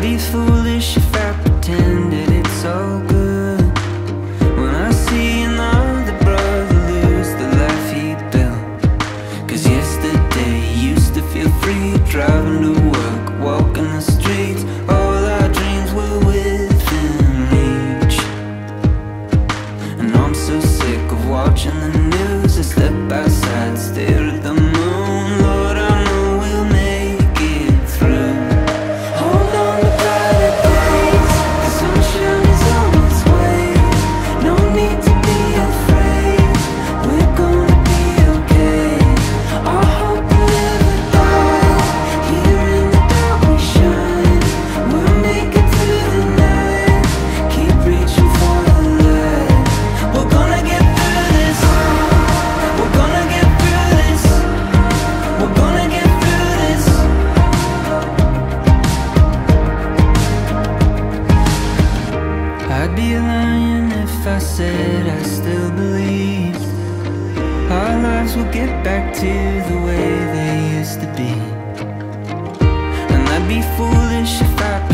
be foolish if I pretended it's all good. When I see another brother lose the life he built. Cause yesterday used to feel free, driving to work, walking the streets. All our dreams were within reach. And I'm so sick of watching the news. I step outside, stare at the moon. Lord, I know we'll make it through. Hold on to brighter days. The sunshine is on its way. No need to be afraid. We're gonna be okay. Our hope will never die. Here in the dark we shine. We'll make it through the night. Keep reaching for the light. We're gonna get through this. We're gonna get through this. We're gonna get through this. I'd be lying if I said I still believed our lives will get back to the way they used to be. And I'd be foolish if I